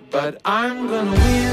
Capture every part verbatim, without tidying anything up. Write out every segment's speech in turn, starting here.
But I'm gonna win,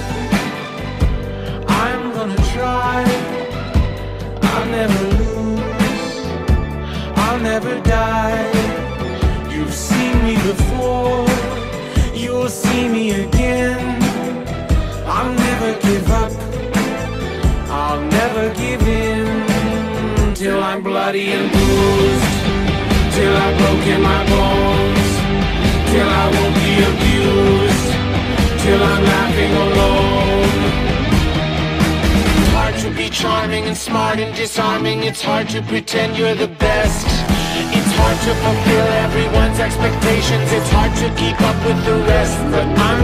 I'm gonna try. I'll never lose, I'll never die. You've seen me before, you'll see me again. I'll never give up, I'll never give in. Till I'm bloody and bruised, till I've broken my bones, till I won't be abused, till I'm laughing alone. It's hard to be charming and smart and disarming. It's hard to pretend you're the best. It's hard to fulfill everyone's expectations. It's hard to keep up with the rest. But I'm